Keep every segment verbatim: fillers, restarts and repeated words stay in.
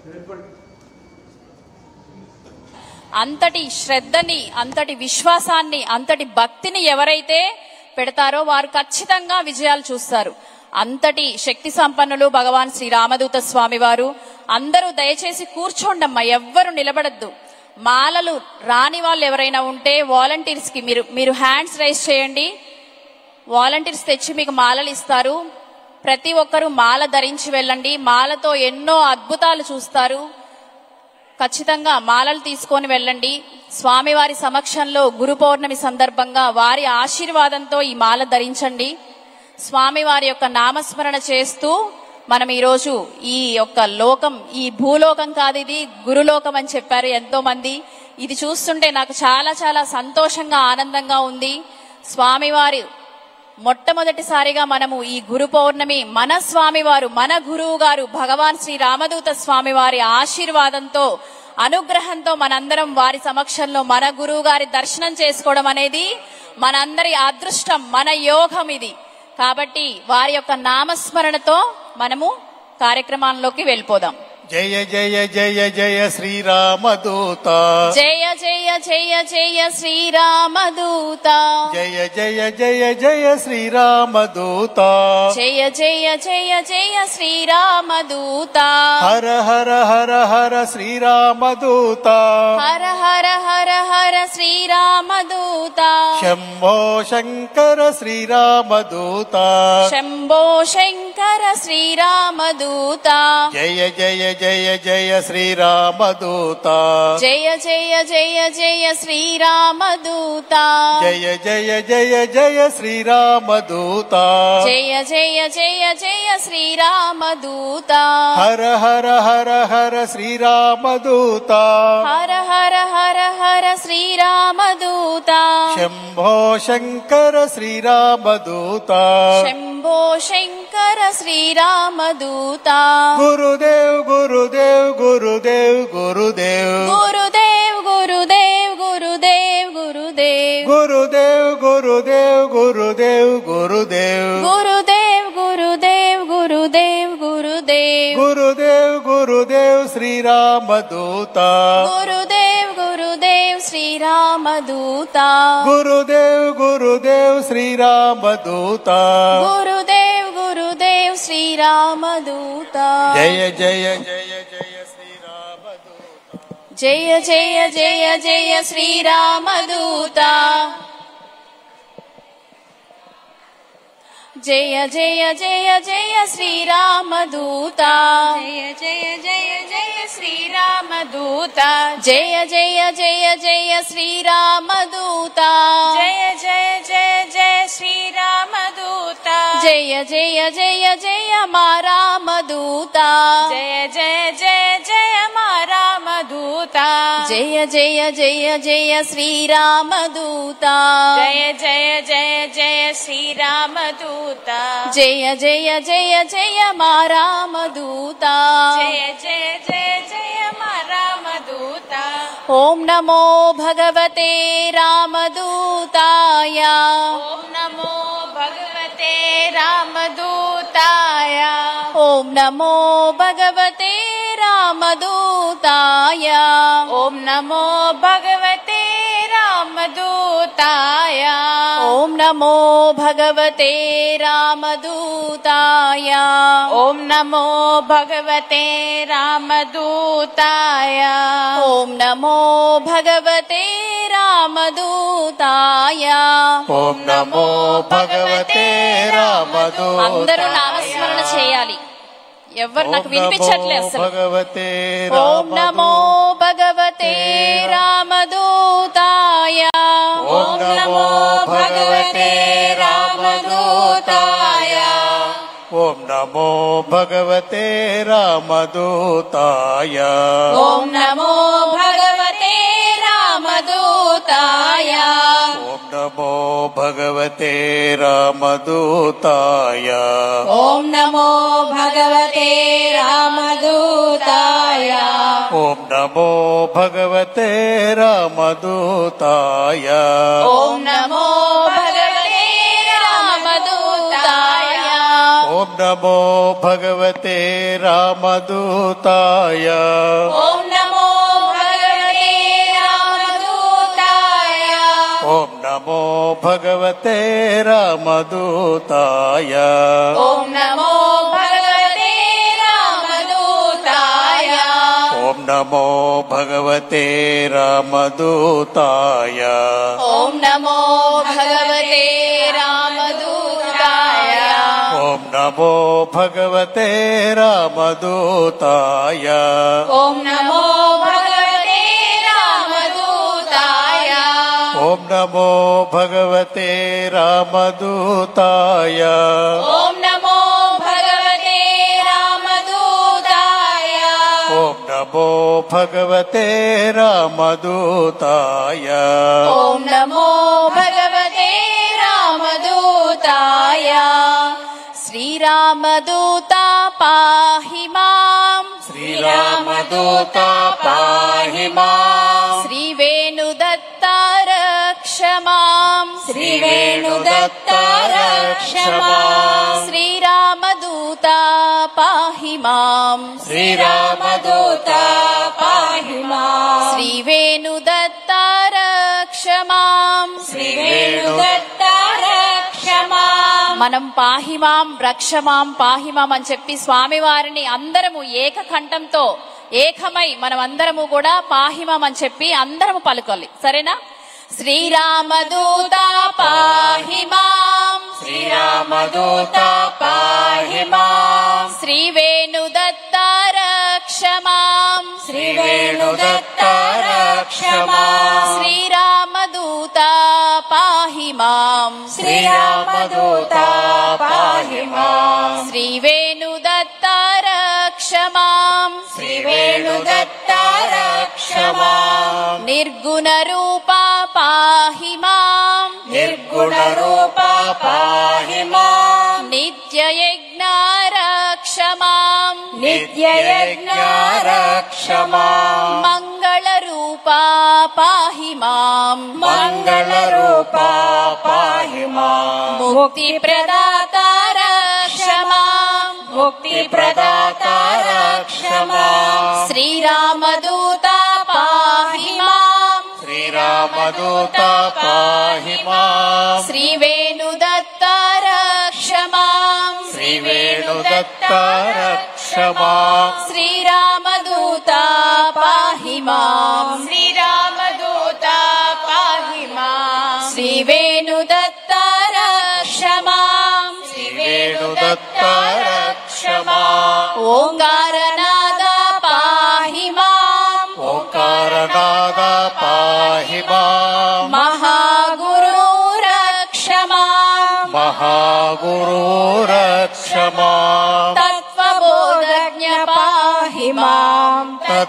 అంతటి శ్రద్ధని, అంతటి విశ్వాసాన్ని, అంతటి భక్తిని ఎవరైతే పెడతారో వారు ఖచ్చితంగా విజయాలు చూస్తారు. అంతటి శక్తి సంపన్నులు భగవాన్ శ్రీ రామదూత స్వామి వారు. అందరూ దయచేసి కూర్చోండమ్మా, ఎవ్వరు నిలబడద్దు. మాలలు రాని వాళ్ళు ఎవరైనా ఉంటే వాలంటీర్స్ కి మీరు మీరు హ్యాండ్స్ రైజ్ చేయండి. వాలంటీర్స్ తెచ్చి మీకు మాలలు ఇస్తారు. ప్రతి ఒక్కరూ మాల ధరించి వెళ్ళండి. మాలతో ఎన్నో అద్భుతాలు చూస్తారు. ఖచ్చితంగా మాలలు తీసుకొని వెళ్ళండి. స్వామివారి సమక్షంలో గురు పౌర్ణమి సందర్భంగా వారి ఆశీర్వాదంతో ఈ మాల ధరించండి. స్వామివారి యొక్క నామస్మరణ చేస్తూ మనం ఈరోజు ఈ యొక్క లోకం, ఈ భూలోకం కాదు, ఇది గురులోకం అని చెప్పారు ఎంతో మంది. ఇది చూస్తుంటే నాకు చాలా చాలా సంతోషంగా, ఆనందంగా ఉంది. స్వామివారి మొట్టమొదటిసారిగా మనము ఈ గురు పౌర్ణమి మన స్వామివారు, మన గురువు గారు భగవాన్ శ్రీ రామదూత స్వామి వారి ఆశీర్వాదంతో, అనుగ్రహంతో మనందరం వారి సమక్షంలో మన గురువు గారి దర్శనం చేసుకోవడం అనేది మనందరి అదృష్టం, మన యోగం ఇది. కాబట్టి వారి యొక్క నామస్మరణతో మనము కార్యక్రమాల్లోకి వెళ్ళిపోదాం. జయ జయ జయ జయ శ్రీరామదూత, జయ జయ జయ జయ శ్రీరామదూత, జయ జయ జయ జయ శ్రీరామదూత, జయ జయ జయ జయ శ్రీరామదూత, హర హర హర హర శ్రీరామదూత, హర హర హర హర శ్రీరామదూత, శంభో శంకర శ్రీరామదూత, శంభో శంకర శ్రీరామదూత, జయ జయ జయ జయ శ్రీరామదూత, జయ జయ జయ జయ శ్రీరామదూత, జయ జయ జయ జయ శ్రీరామదూత, జయ జయ జయ జయ శ్రీరామదూత, హర హర హర హర శ్రీరామదూత, హర హర హర హర శ్రీరామదూత, శంభో శంకర శ్రీరామదూత, శంభో శంకర శ్రీరామదూత, గురుదేవ్ గురుదేవ్ గురుదేవ్ గురుదేవ్, గురుదేవ్ గురుదేవ్ గురుదేవ్ గురుదేవ్, గురుదేవ్ గురుదేవ్ గురుదేవ్ గురుదేవ్, గురుదేవ్ గురుదేవ్ గురుదేవ్ గురుదేవ్, గురుదేవ్ గురుదేవ్ శ్రీరామదూత, గురుదేవ్ గురుదేవ్ శ్రీరామదూత, గురుదేవ్ గురుదేవ్ శ్రీరామదూత, గురుదేవ్ గురుదేవ్ శ్రీరామదూత, జయ జయ జయ జయ శ్రీరామదూత, జయ జయ జయ జయ శ్రీరామదూత, జయ జయ జయ జయ శ్రీరామదూత, జయ జయ జయ జయ శ్రీరామదూత, జయ జయ జయ జయ శ్రీరామదూత, జయ జయ జయ జయ శ్రీరామదూత, జయ జయ జయ జయ మా రామదూత, జయ జయ జయ జయ మా రామదూత, జయ జయ జయ జయ శ్రీరామదూత, జయ జయ జయ జయ శ్రీరామదూత, జయ జయ జయ జయ మా రామదూత, జయ జయ జయ జయ మా రామదూత. ఓం నమో భగవతే రామదూతాయ, ఓం నమో భగవతే రామదూతాయ, ఓం నమో భగవతే రామదూతాయ, ఓం నమో భగవతే రామదూతాయ, ఓం నమో భగవతే రామదూతాయ, ఓం నమో భగవతే రామదూతాయ, ఓం నమో భగవతే రామదూతాయ, ఓం నమో భగవతే రామదూతాయ. అందరూ నామస్మరణ చేయాలి. ఎవరు నాకు వినిపించట్లేదు అసలు. భగవతే ఓం నమో భగవతే రామదూతాయ, ఓం నమో భగవతే రామదూతాయ, ఓం నమో భగవతే రామదూతాయ, ఓం నమో భగవతే రామదూతాయ, ఓం నమో భగవతే రామదూతాయ, ఓం నమో భగవతే రామదూతాయ, ఓం నమో భగవతే రామదూతాయ, ఓం నమో భగవతే రామదూతాయ, ఓం నమో భగవతే రామదూతాయ ఓం నమో భగవతే రామదూతాయ ఓం నమో భగవతే రామదూతాయ ఓం నమో భగవతే రామదూతాయ ఓం నమో భగవతే రామదూతాయ ఓం నమో భగవతే రామదూతాయ ఓం నమో భగవతే రామదూతాయ ఓం నమో భగవతే రామదూతాయ ఓం నమో భగవతే రామదూతాయ ఓం నమో భగవతే రామదూతాయ ఓం నమో భగవతే రామదూతాయ ఓం నమో భగవతే రామదూతాయ శ్రీరామదూత పాహి మాం శ్రీరామదూత పాహి మాం శ్రీవేణుదత్త రక్ష మాం శ్రీవేణుదత్త రక్ష మాం శ్రీరామదూత పాహి మాం శ్రీరామదూత పాహి మాం శ్రీవేణుదత్త రక్ష మాం శ్రీవేణుదత్త రక్ష మాం మనం పాహిమాం రక్షమాం పాహిమాం అని చెప్పి స్వామివారిని అందరము ఏకకంఠంతో ఏకమై మనం అందరము కూడా పాహిమాం అని చెప్పి అందరము పలుకోవాలి. సరేనా? శ్రీరామదూత పాహిమాం శ్రీరామదూత పాహి మాం శ్రీవేణుదత్త రక్ష మాం శ్రీవేణుదత్త రక్ష మాం శ్రీరామదూత పాహి మాం శ్రీరామదూత పాహి మాం శ్రీవేణుదత్త రక్ష మాం శ్రీవేణుదత్త రక్ష మాం నిర్గుణ రూప పాహి మాం నిర్గుణ రూప పాహి మాం నిత్యయజ్ఞ రక్ష మాం నిత్యయజ్ఞ రక్ష మాం మంగళ రూప పాహి మాం మంగళ రూప పాహి మాం ముక్తి ప్రదాత రక్ష మాం ముక్తి ప్రదాత రక్ష మాం శ్రీరామదూత పాహి మాం శ్రీరామదూత పాహి మాం శ్రీవేణుదత్త రక్ష మాం శ్రీవేణుదత్త రక్ష మాం శ్రీరామదూత పాహి మాం శ్రీరామదూత పాహి మాం శ్రీవేణుదత్త రక్ష మాం శ్రీవేణుదత్త రక్ష మాం ఓంకారనాద పాహి మాం ఓంకారనాద పాహి మాం మహాగురు రక్ష మాం మహాగురు రక్ష మాం తత్వబోధజ్ఞ పాహి మాం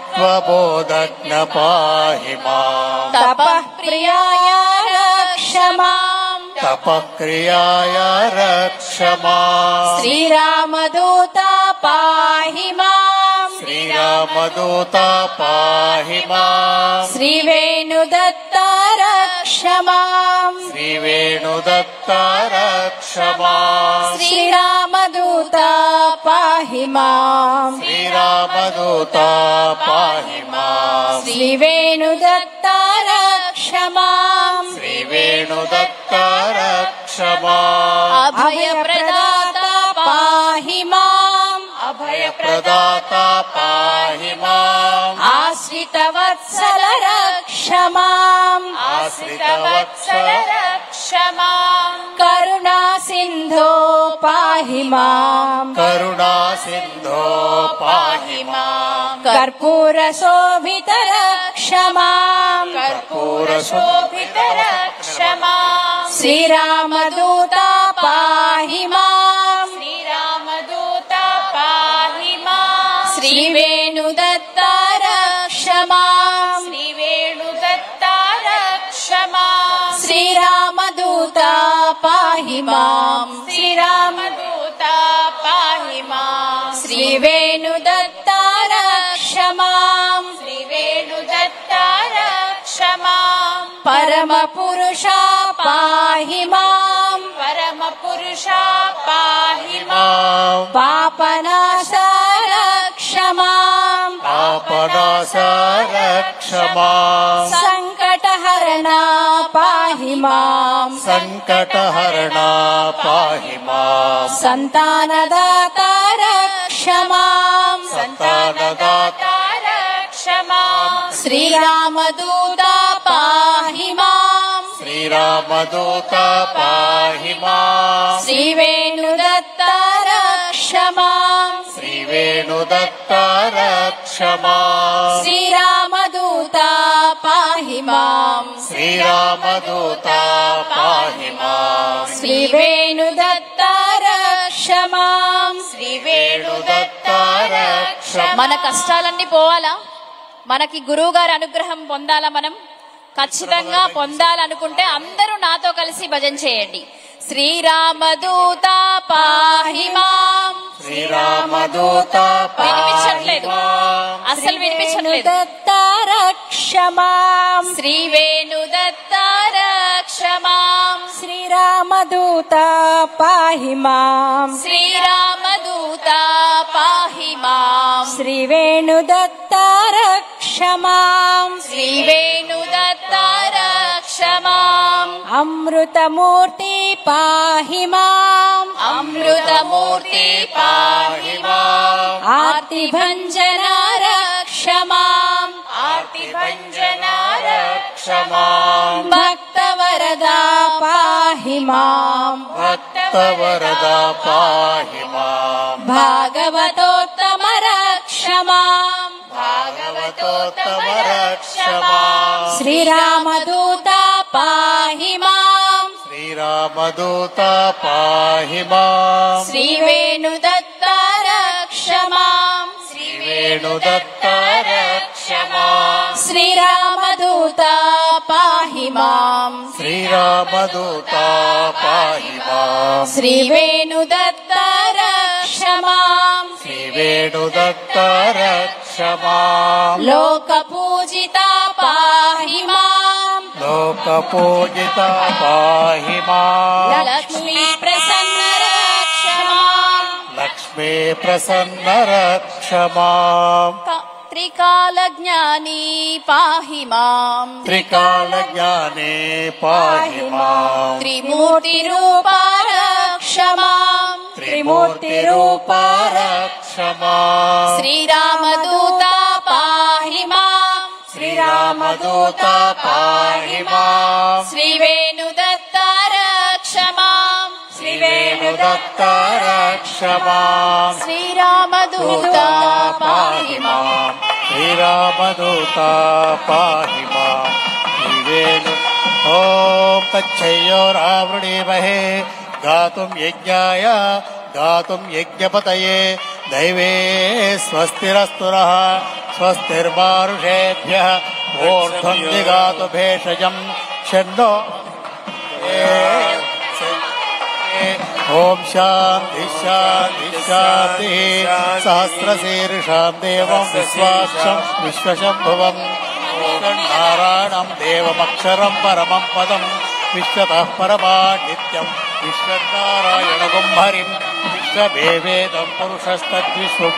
తత్వబోధజ్ఞ పాహి మాం తపఃప్రియాయ రక్ష మాం తపక్రియాయ రక్ష మాం శ్రీరామదూత పాహి మాం శ్రీరామదూత పాహి మాం శ్రీవేణుదత్త రక్ష మాం శ్రీవేణుదత్త రక్ష మాం శ్రీరామదూత పాహి మాం శ్రీరామదూత పాహి మాం శ్రీవేణుదత్త రక్ష మాం శ్రీవేణుదత్త రక్ష మాం అభయప్రదాత పాహి మాం ప్రదాత పాహి మాం ఆశ్రితవత్సల రక్ష మాం ఆశ్రితవత్సల రక్ష మాం కరుణా సింధో పాహి మాం కరుణా సింధో పాహి మాం కర్పూర శోభిత రక్ష మాం కర్పూర శోభిత రక్ష మాం శ్రీరామదూత పాహి మాం శ్రీరామదూత పాహి మాం శ్రీవేణుదత్త రక్ష మాం శ్రీవేణుదత్త రక్ష మాం శ్రీరామదూత పాహి మాం శ్రీరామదూత పాహి మాం శ్రీవేణుదత్త రక్ష మాం శ్రీవేణుదత్త రక్ష మాం పరమ పురుష పాహి మాం పరమ పురుష పాహి మాం పాపనాశ రక్ష మాం పాపనాశ రక్ష మాం సంకటహరణ పాహి మాం సంకటహరణ పాహి మాం సంతానదాత రక్ష మాం సంతానదాత రక్ష మాం శ్రీరామదూత పాహి మాం శ్రీరామదూత పాహి మాం శ్రీవేణుదత్త రక్ష మాం శ్రీవేణుదత్త రక్ష మాం శ్రీరామదూత పాహి మాం శ్రీరామదూత పాహి మాం శ్రీవేణుదత్త రక్ష మాం శ్రీవేణుదత్త రక్ష మన కష్టాలన్నీ పోవాలా, మనకి గురువు గారి అనుగ్రహం పొందాలా, మనం ఖచ్చితంగా పొందాలనుకుంటే అందరూ నాతో కలిసి భజన చేయండి. శ్రీరామదూత పాహి మాం శ్రీరామదూత వినిపించట్లేదు, అసలు వినిపించట్లేదు. రక్ష మాం శ్రీవేణుదత్త రక్ష మాం శ్రీరామదూత పాహి మాం శ్రీరామదూత పాహి మాం శ్రీవేణుదత్త రక్ష మాం శ్రీవేణుదత్త రక్ష మాం అమృతమూర్తి పాహి మాం అమృతమూర్తి పాహి మాం ఆర్తిభంజన రక్ష మాం ఆర్తిభంజన రక్ష మాం భక్తవరదా పాహి మాం భక్తవరదా పాహి మాం భాగవతోత్తమ రక్ష మాం భాగవతోత్తమ రక్ష మాం శ్రీరామదూత పాహి మాం శ్రీరామదూత పాహి మాం శ్రీవేణుదత్త రక్ష మాం శ్రీవేణుదత్త రక్ష మాం శ్రీరామదూత పాహి మాం శ్రీరామదూత పాహి మాం శ్రీవేణుదత్త రక్ష మాం శ్రీవేణుదత్త రక్ష మాం లోకపూజిత పాహి మాం లోకపూజిత పాహి మాం లక్ష్మీ ప్రసన్న రక్ష మాం లక్ష్మీ ప్రసన్న రక్ష మాం త్రికాల జ్ఞాని పాహి మాం త్రికాల జ్ఞానే పాహి మాం త్రిమూర్తి రూప రక్ష మాం త్రిమూర్తి రూప రక్ష మాం శ్రీరామదూత పాహి మాం శ్రీరామదూత పాహి మాం శ్రీవేణుదత్త రక్ష మాం శ్రీవేణుదత్త రక్ష మాం శ్రీరామదూత పాహి మాం శ్రీరామదూత పాహి మాం శ్రీవేణు ఓం తచ్చయోరావృణీమహే గాతుం యజ్ఞాయ గాతుం యజ్ఞపతయే దైవే స్వస్తిరస్తురః స్వస్తిర్మానుషేభ్యः ఊర్ధ్వం దిగాతు భేషజం షన్నో ఓం శాంతి శాంతి శాంతి సహస్రశీర్షాం దేవం విశ్వాక్షం విశ్వశంభువం నారాయణం దేవమక్షరం పరమం పదం విశ్వతః పరమా నిత్యం విశ్వనారాయణగుం హరిం విశ్వవేవేదం పురుషస్తద్విశ్వం.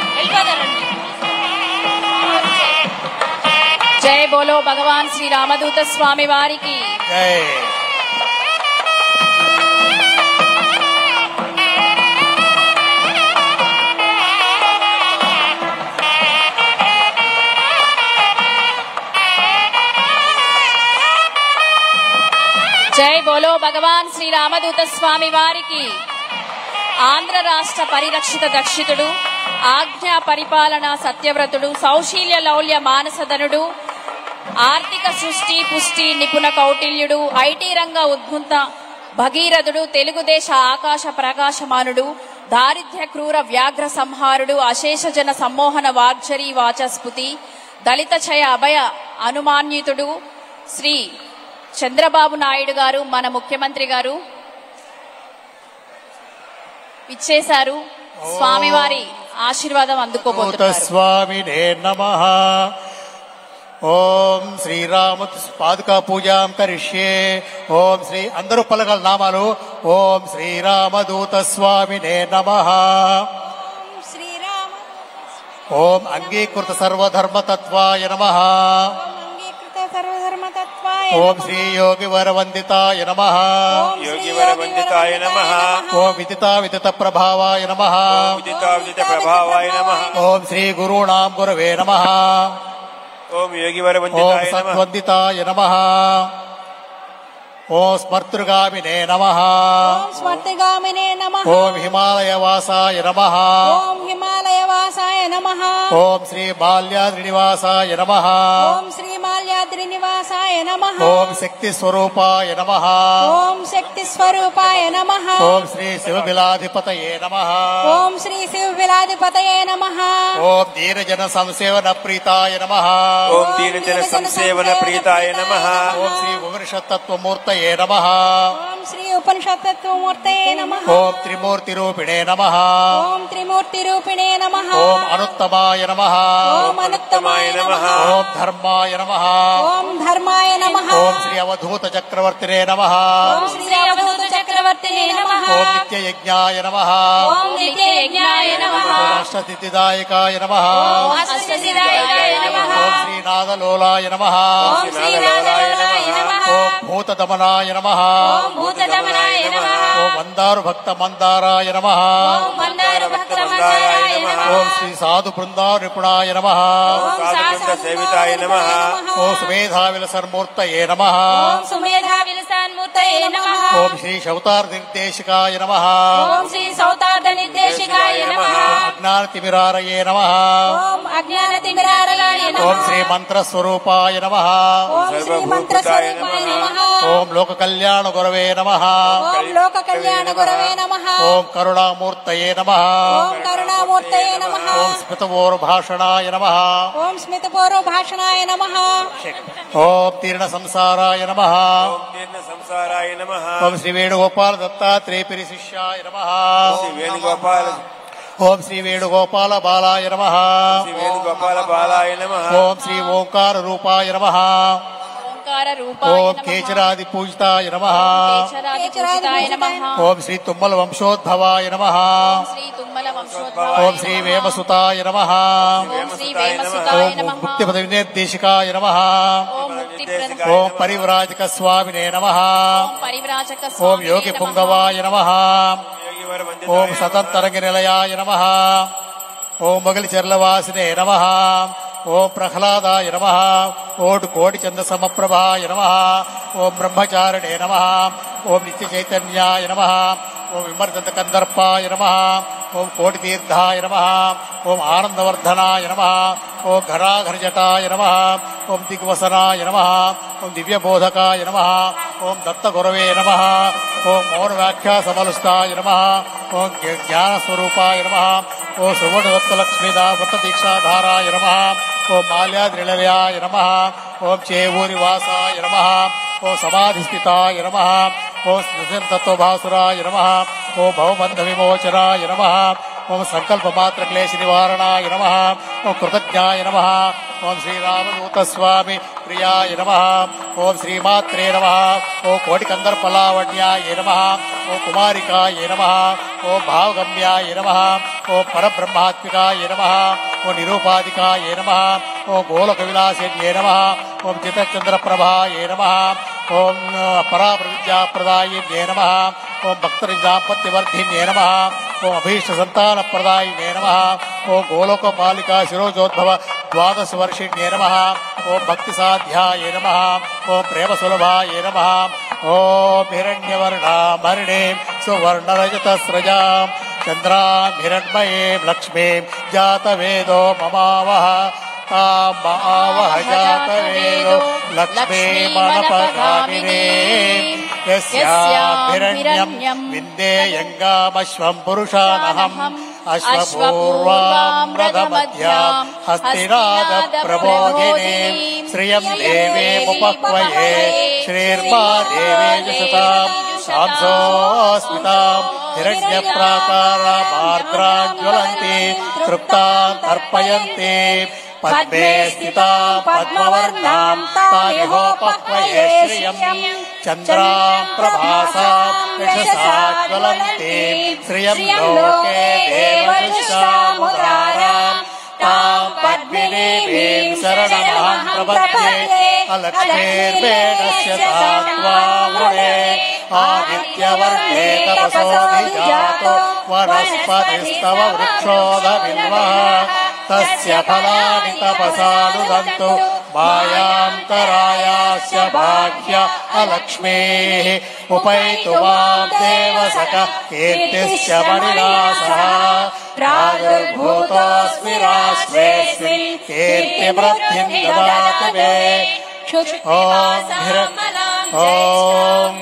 జై బోలో భగవాన్ శ్రీ రామదూత స్వామి వారికి. జై. జై బోలో భగవాన్ శ్రీ రామదూత స్వామి వారికి. ఆంధ్ర రాష్ట్ర పరిరక్షిత దక్షితుడు, ఆజ్ఞా పరిపాలన సత్యవ్రతుడు, సౌశీల్య లౌల్య మానసధనుడు, ఆర్థిక సృష్టి పుష్టి నిపుణ కౌటిల్యుడు, ఐటీ రంగ ఉద్భుత భగీరథుడు, తెలుగుదేశ ఆకాశ ప్రకాశమానుడు, దారిద్ర్య క్రూర వ్యాఘ్ర సంహారుడు, అశేష జన సమ్మోహన వాగ్జరీ వాచస్పతి, దళిత చయ అభయ అనుమాన్యుతుడు శ్రీ చంద్రబాబు నాయుడు గారు, మన ముఖ్యమంత్రి గారు ఇచ్చేశారు. స్వామివారి ఆశీర్వాదం అందుకోబోతున్నారు. స్వామినే నమః. ఓం శ్రీరామ పాదుకా పూజాం కరిష్యే. ఓం శ్రీ అందరూ పలకల నామాలు. ఓం శ్రీరామదూత స్వామినే నమః. శ్రీరామ ఓం అంగీకృత సర్వధర్మతత్వాయ నమః. అంగీకృత సర్వధర్మతత్వాయ ఓం శ్రీ యోగి వరవందితాయ నమః. యోగి వరవందితాయ నమః. ఓం విదితా విదిత ప్రభావాయ నమః. విదితా విదిత ప్రభావాయ నమః. ఓం శ్రీ గురుణాం గురవే నమః. ఓం యోగి ఓం వరవందితాయ నమః. సద్వందితాయ నమః. ఓం స్మర్తృగామినే నమః. ఓం స్వర్తిగామినే నమః. ఓం హిమాలయవాసాయ నమః. ఓం హిమాలయవాసాయ నమః. ఓం శ్రీ బాల్యాద్రినివాసాయ నమః. ఓం శ్రీ మాల్యాద్రి నివాసాయ నమః. ఓం శక్తి స్వరూపాయ నమః. ఓం శక్తి స్వరూపాయ నమః. ఓం శ్రీ శివబిలాధిపతయే నమః. ఓం శ్రీ శివ విలాధిపతయే నమః. ఓం దీనజన సంసేవన ప్రీతాయ నమః. ఓం దీనజన సంసేవన ప్రీతాయ నమః. ఓం శ్రీ ఉపనిషత్తత్వమూర్తయే నమః. ఓం శ్రీ ఉపనిషత్తత్వమూర్తయే నమః. ఓం త్రిమూర్తిరూపిణే నమః. ఓం త్రిమూర్తి రూపిణే నమః. ఓం అనుత్తమాయ నమః. ఓం అనుత్తమాయ నమః. ఓం ధర్మాయ నమః. ఓం ధర్మాయ నమః. ఓం శ్రీ అవధూత చక్రవర్తినే నమః. ఓం శ్రీ అవధూత చక్రవర్తినే నమః. ఓం నిత్యయజ్ఞాయ నమః. ఓం నిత్యయజ్ఞాయ నమః. ఓం అష్టసిద్ధిదాయకాయ నమః. ఓం అష్టసిద్ధాయ నమః. ఓం శ్రీనాథలోలాయ నమః. ఓం శ్రీనాథలోలాయ నమః. ఓం భూతదమనాయ నమః. ఓం భూతదమనాయ నమః. ఓం మందారు భక్త మందారాయ నమః. ఓం మందార భక్త మందారాయ నమః. ఓం శ్రీ సాధు బృందా నిపుణాయ నమః. ఓం సాధువృంద సేవితాయ నమః. ఓం సుమేధావిలసన్మూర్తయే నమః. ఓం సుమేధా విలసాన్మూర్తయే నమః. ఓం శ్రీ శౌతార్ నిర్దేశికాయ నమః. ఓం శ్రీ సౌతార్థ నిర్దేశికాయ నమః. అజ్ఞానతిమిరారయే నమః. ఓం అజ్ఞాన తిమిరారయాయ నమః. ఓం శ్రీ మంత్రస్వరూపాయ నమః. ఓం శ్రీ మంత్రస్వరూపాయ నమః. ఓం లోక కళ్యాణ గురవే నమః. ఓం లోక కళ్యాణ గురవే నమః. ఓం కరుణామూర్తయే నమః. ఓం కరుణామూర్తయే నమః. ఓం స్మితవోర్భాషణాయ నమః. ఓం స్మితపూర్వ భాషణాయ నమః. ఓం తీర్ణ సంసారాయ నమః. ఓం దీర్ఘ సంసారాయ నమః. ఓం శ్రీ వేణుగోపాల దత్తాత్రేయపిరి శిష్యాయ నమః. శ్రీ వేణుగోపాల ఓం శ్రీ వేణుగోపాల బాలాయ నమః. శ్రీ వేణుగోపాల బాలాయ నమః. ఓం శ్రీ ఓంకార రూపాయ నమః. ఓంకార రూపాయ ఓం నమః. కేచరాది పూజితాయ నమః. కేచరాది పూజితాయ నమః. ఓం శ్రీ తుమ్మల వంశోద్భవాయ నమః. శ్రీ తుమ్మల వంశోద్భవాయ ఓం శ్రీ వేమసుతాయ నమః. ఓం శ్రీ వేమసుతాయ ఓం నమః. ముక్తిపద వినిర్దేశికాయ నమః. ఓం ముక్తిప్రద ఓం పరివ్రాజక స్వామినే నమః. ఓం పరివ్రాజక ఓం స్వామినే యోగి నమః. పుంగవాయ నమః. యోగి వరవందితాయ ఓం నమః. సతంతరంగ నిలయాయ నమః. ఓం మొగలి చెర్లవాసినే నమః. ఓం ప్రహ్లాదాయ నమః. ఓం కోటి చంద సమప్రభాయ నమః. ఓం బ్రహ్మచారిణే నమః. ఓం నిత్య చైతన్యాయ నమః. ఓం విమర్దంత కందర్పాయ నమః. ఓం కోటి తీర్థాయ నమః. ఓం ఆనందవర్ధనాయ నమః. ఓం ఘనాఘనజటాయ నమః. ఓం దిగ్వసనాయ నమః. ఓం దివ్యబోధకాయ నమః. ఓం దత్తగురవే నమః. ఓం మౌన వ్యాఖ్యాసమలుస్తాయ నమః. ఓం జ్ఞానస్వరూపాయ నమః. ఓం సువర్ణదత్తలక్ష్మీదా వ్రతదీక్షాధారాయ నమః. ఓం మాల్యాద్రిలయాయ నమః. ఓం చేవూరివాసాయ నమః. ఓం సమాధిస్థితాయ నమః. ఓం స్మృతితత్వభాసురాయ నమః. ఓం భవబంధ విమోచనాయ నమః. ఓం సంకల్పమాత్ర క్లేశ నివారణాయ నమః. ఓం కృతజ్ఞాయ నమః. ఓం శ్రీరామదూత స్వామి ప్రియాయ నమః. ఓం శ్రీమాత్రే నమః. ఓం కోటికందర్పలావణ్యాయ నమః. ఓం కుమారికాయ నమః. ఓం భావగమ్యాయ నమః. ఓం పరబ్రహ్మాత్మికాయ నమః. ఓం నిరూపాధికాయ నమః. ఓం గోలక విలాసిన్యే నమః. ఓం చిత్తచంద్రప్రభాయ నమః. ఓం పరాప్రవిద్యాప్రదాయిన్యే నమః. ఓం భక్తరిదాపత్యవర్ధిన్యే నమః. ఓం అభీష్ట సంతానప్రదాయినే నమః. ఓం గోలోకపాలికా శిరోజోద్భవ ద్వాదశ వర్షిణ్యే నమః. ఓం భక్తి సాధ్యాయ నమః. ఓం ప్రేమ సులభాయ నమః. ఓం హిరణ్యవర్ణామరిణే సువర్ణరజత స్రజాం చంద్రాం హిరణ్మయీం లక్ష్మీం జాతవేదో మమావహ తాం మమావహ జాతవేదో లక్ష్మీమనపగామినే యస్యాం హిరణ్యం విందేయంగామశ్వం పురుషానహం అశ్వపూర్వాం రథమధ్యాం హస్తినాద ప్రబోధినీం శ్రియం దేవేముపక్వయే శ్రీర్మా దేవేజుషతాం సాంసోస్మితాం హిరణ్యప్రాకారామార్ద్రాం జ్వలంతి తృప్తాం తర్పయంతి పద్మే స్థితాం పద్మవర్ణాం తామిహోపహ్వయే శ్రియం చంద్రాం ప్రభాసాం యశసా జ్వలంతీం శ్రియం లోకే దేవదృష్టాముదారాం తాం పద్మినీం శరణమహం ప్రపద్యే అలక్ష్మీర్వేదస్య తాత్వా వృణే ఆదిత్యవర్ణే తపసోభిజాతో వనస్పతిస్తవ వృక్షోదవిల్వః తస్య ఫలాని తపసానుదంతు మాయాంతరాయాస్య బాహ్య అలక్ష్మీః ఉపైతు మాం దేవసక కీర్తిశ్చ మణినాసః ప్రాదుర్భూతోऽస్మి రాష్ట్రేऽస్మిన్ కీర్తివృద్ధిం దదాతు మే. ఓం ఓం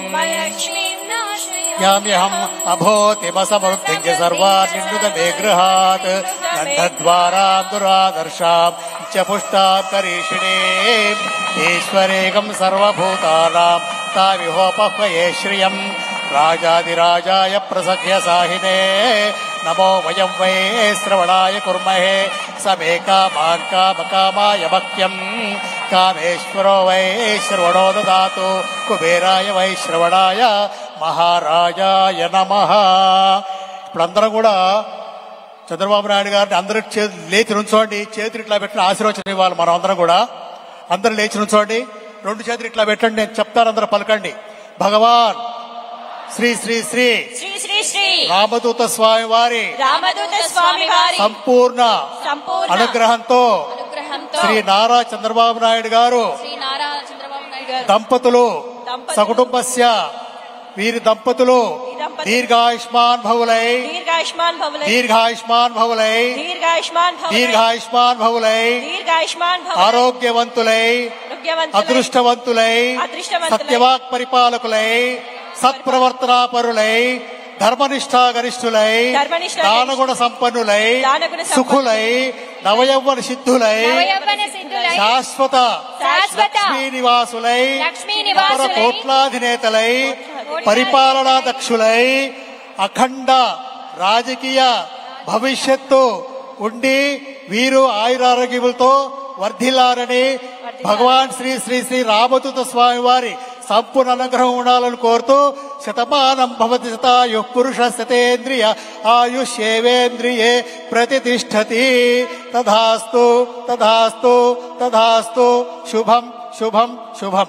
యామ్యహం అభూతిమసమృద్ధించ సర్వాన్నిందుత మే గృహాత్ గంధద్వారాం దురాదర్శాం చ పుష్టాం కరీషిణీం ఈశ్వరేకం సర్వభూతానాం తామిహోపహ్వయే శ్రియం రాజాదిరాజాయ ప్రసఖ్య సాహినే నమో వయం వై శ్రవణాయ కుర్మహే సమే కామాం కామకామాయ మహ్యం కామేశ్వరో వై శ్రవణో దదాతు కుబేరాయ వై శ్రవణాయ మహారాజాయ నమః. ఇప్పుడందరం కూడా చంద్రబాబు నాయుడు గారిని అందరూ చేతులు లేచి నుంచోండి, చేతులు ఇట్లా పెట్టిన ఆశీర్వచనం ఇవ్వాలి. మనం అందరం కూడా అందరూ లేచి నుంచోండి, రెండు చేతులు ఇట్లా పెట్టండి, నేను చెప్తాను, అందరూ పలకండి. భగవాన్ శ్రీ శ్రీ శ్రీ శ్రీ శ్రీ శ్రీ రామదూత స్వామి వారి రామదూత స్వామి వారి సంపూర్ణ సంపూర్ణ అనుగ్రహంతో అనుగ్రహంతో శ్రీ నారా చంద్రబాబు నాయుడు గారు శ్రీ నారా చంద్రబాబు నాయుడు గారు దంపతులు దంపతులు సకుటుంబస్య వీరి దంపతులు దంపతులు దీర్ఘాయుష్మాన్ భవులై దీర్ఘాయుష్మాన్ భవులై దీర్ఘాయుష్మాన్ భవులై దీర్ఘాయుష్మాన్ భవులై దీర్ఘాయుష్మాన్ భవులై దీర్ఘాయుష్మాన్ భవులై ఆరోగ్యవంతులై ఆరోగ్యవంతులై అదృష్టవంతులై అదృష్టవంతులై సత్యవాక్ పరిపాలకులై సత్ప్రవర్తనాపరులై ధర్మనిష్టా గరిష్ఠులై ధర్మనిష్టా దానగుణ సంపన్నులై దానగుణ సంపన్నులై, సుఖులై నవయౌవన సిద్ధులై నవయౌవన సిద్ధులై, శాశ్వత శాశ్వత లక్ష్మీ నివాసులై లక్ష్మీ నివాసులై, అపర కోట్లాధినేతలై పరిపాలనా దక్షులై అఖండ రాజకీయ భవిష్యత్తు ఉండి వీరు ఆయురారోగ్యములతో వర్ధిల్లారని భగవాన్ శ్రీ శ్రీ శ్రీ రామదూత స్వామి వారి సంపూర్ణ అనుగ్రహం ఉండాలని కోరుతూ శతమానం భవతి శతాయు పురుష శతేంద్రియ ఆయుష్యేవేంద్రియే ప్రతిష్టతి. తథాస్తు తథాస్తు తథాస్తు. శుభం శుభం శుభం.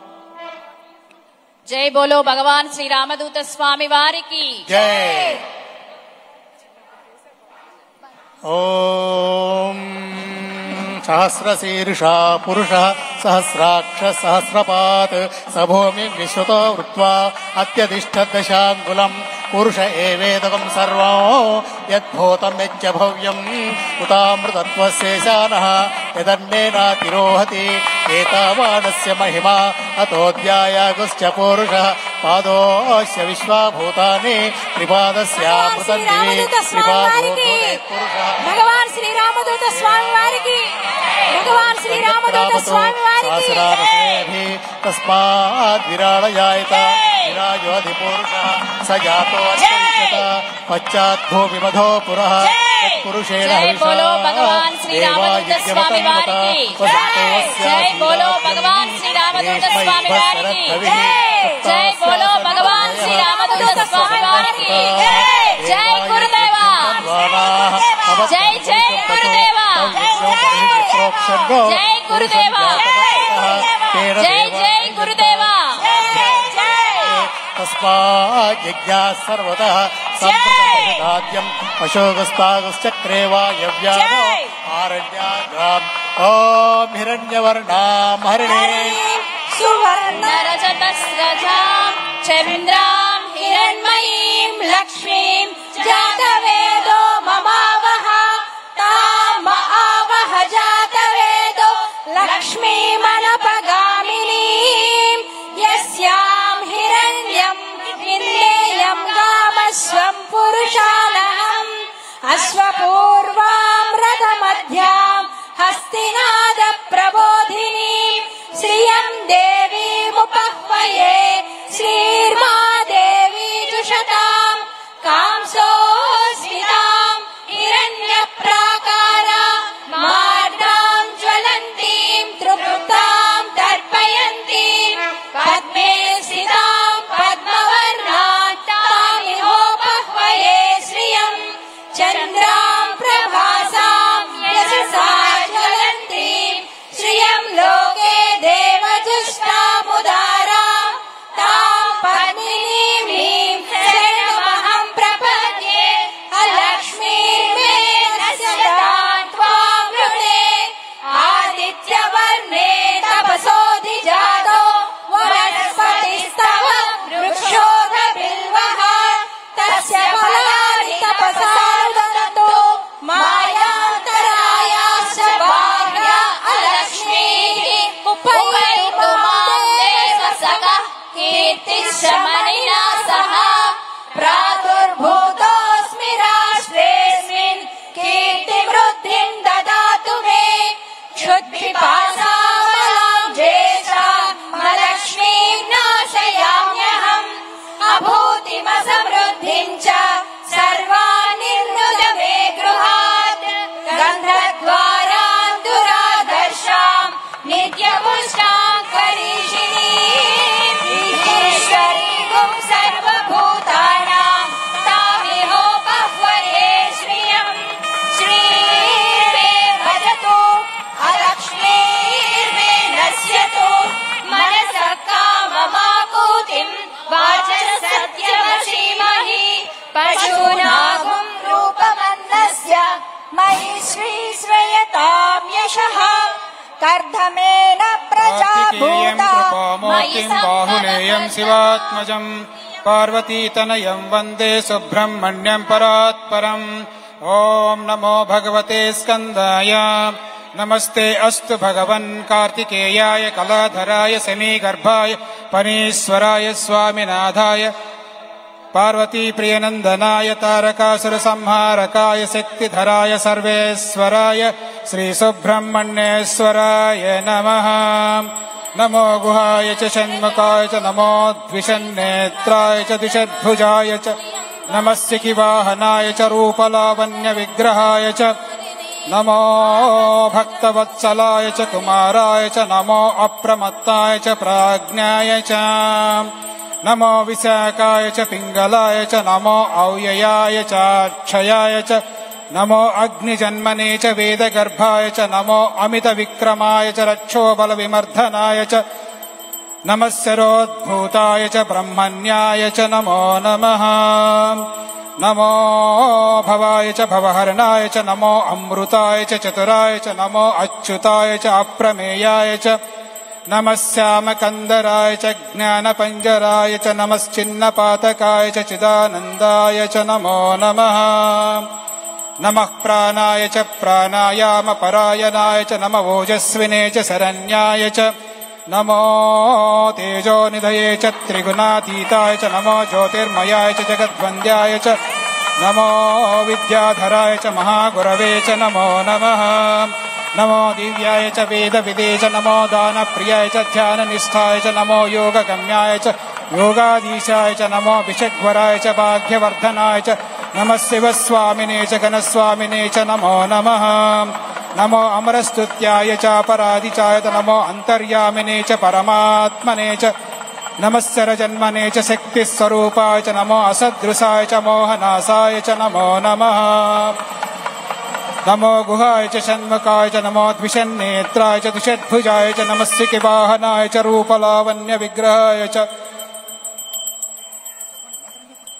జై బోలో భగవాన్ శ్రీ రామదూత స్వామి వారికి జై. ఓం సహస్రశీర్షా పురుష సహస్రాక్ష సహస్రపాత్ సభూమి విశ్వతో వృత్వా అత్యధిష్ఠదశాంగులం పురుష ఏవేదకం సర్వం యద్భూతం యచ్చ భవ్యం ఉతామృతత్వశేషానః యదన్నేనాతిరోహతి ఏతావానస్య మహిమా అతోధ్యాయాగుశ్చ పురుషః పాదోస్య విశ్వాభూతాని త్రిపాదస్యామృతం దివి త్రిపాదో పురుషః. భగవాన్ శ్రీ రామదూత స్వామి వారికి భగవాన్ శ్రీ రామదూత స్వామి వారికి తస్మాత్ విరాళయాయత విరాజోధి పురుషః స జాతో అత్యంత పశ్చాత్ భూమి మధో పురః పురుషేణ జై బోలో భగవాన్ శ్రీ రామదూత స్వామి వారికి జై బోలో భగవాన్ శ్రీ రామదూత స్వామి వారికి జై బోలో భగవాన్ శ్రీ రామదూత స్వామి వారికి జై గురుదేవా జై జై గురుదేవా జై గురుదేవా జై జై గురుదేవా. తస్మాజ్ఞా సర్వతః సంప్రదాద్యం అశోకస్తాగుశ్చక్రే వాయవ్యానో ఆరణ్యాగ్రాం. ఓం హిరణ్యవర్ణాం హరిణీం సువర్ణ నరజతస్రజాం చంద్రాం హిరణ్మయీం లక్ష్మీం జాతవేదో మమావహ తామ ఆవహ జాతవేదో లక్ష్మీమనపగామినీం యస్యాం హిరణ్యం విందేయం గామస్వం పురుషానహం అశ్వపూర్వాం రథమధ్యాం హస్తినాద ప్రబోధినీం శ్రియం దేవీముపహ్వయే శ్రీర్మాదేవీ జుషతాం కాంసోస్మితాం హిరణ్యప్రాకార మార్గాం शमनिना सह प्रादुर्भूतोऽस्मि राष्ट्रेऽस्मिन् कीर्तिवृद्धिं ददातु मे क्षुत्पिपासाबलां ज्येष्ठामलक्ष्मीं नाशयाम्यहम् अभूतिमसमृद्धिं च सर्वान् निर्नुद मे गृहात् गन्धद्वारान् दुरादर्शां नित्यपुष्टां करीषिणीम् ईश्वरीं सर्वभूतानां तामिहोपह्वये श्रियम् श्रीर्मे भजतु अलक्ष्मीर्मे नश्यतु मनसः काममाकूतिं वाचः सत्यवशीमहि पशूनागुं रूपमन्नस्य मयि श्रीश्रयतां यशः कर्धमेन प्रजा भूता कृपामूर्तिं बाहुलेयं शिवात्मजं पार्वतीतनयं वन्दे सुब्रह्मण्यं परात्परम् ॐ नमो भगवते स्कन्दाय नमस्ते अस्तु भगवन् कार्तिकेयाय कलाधराय समीगर्भाय पनीश्वराय स्वामिनाथाय पार्वती प्रियनन्दनाय तारकासुरसंहारकाय शक्तिधराय सर्वेश्वराय श्रीसुब्रह्मण्येश्वराय नमः नमो गुहाय च षण्मुखाय च नमो द्विषन्नेत्राय च द्विषद्भुजाय च नमस्य किवाहनाय च रूपलावण्यविग्रहाय च नमो भक्तवत्सलाय च कुमाराय च नमो अप्रमत्ताय च प्राज्ञाय च नमो विशाखाय च पिङ्गलाय च नमो अव्ययाय च अक्षयाय च नमो अग्निजन्मने च वेदगर्भाय च नमो अमितविक्रमाय च रक्षोबलविमर्दनाय च नमः शरोद्भूताय च ब्रह्मण्याय च नमो नमः नमो भवाय च भवहरणाय च नमो अमृताय च चतुराय च नमो अच्युताय च अप्रमेयाय च नमः श्यामकन्दराय च ज्ञानपञ्जराय च नमश्चिन्नपातकाय च चिदानन्दाय च नमो नमः नमः प्राणाय च प्राणायामपरायणाय च नमः ओजस्विने च शरण्याय च नमो तेजोनिधये च त्रिगुणातीताय च नमो ज्योतिर्मयाय च जगद्वन्द्याय च नमो विद्याधराय च महागुरवे च नमो नमः नमो दिव्याय च वेदविदे च नमो दानप्रियाय च ध्याननिष्ठाय च नमो योगगम्याय च योगाधीशाय च नमो विषग्वराय च भाग्यवर्धनाय च नमः शिवस्वामिने च घनस्वामिने च नमो नमः नमो अमरस्तुत्याय च अपराधिचाय च नमो अन्तर्यामिने च परमात्मने च नमः शरजन्मने च शक्तिस्वरूपाय च नमो असदृशाय च मोहनाशाय च नमो नमः नमो गुहाय च षण्मुखाय च नमो द्विषन्नेत्राय च द्विषद्भुजाय च नमस्य किवाहनाय च रूपलावण्यविग्रहाय च